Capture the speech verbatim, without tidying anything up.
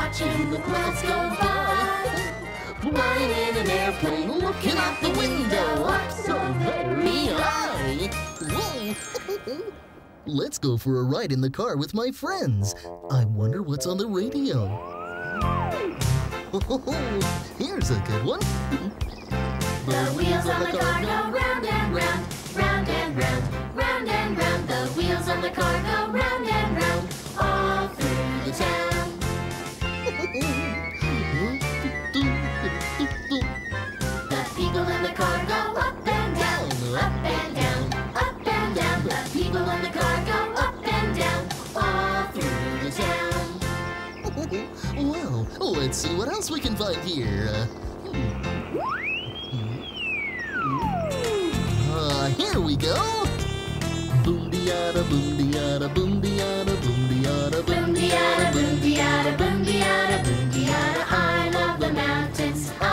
watching the clouds go by. Flying in an airplane, looking out the window, up so very high. Whoa! Let's go for a ride in the car with my friends. I wonder what's on the radio. Oh, here's a good one. The wheels on the car go round and round, round and round, round and round. The wheels on the car go round and round, all through the town. The people in the car go up and down, up and down, up and down. The people in the car go up and down, all through the town. Well, let's see what else we can find here. Uh, uh, here we go. Boom-de-yada, boom-de-yada, boom.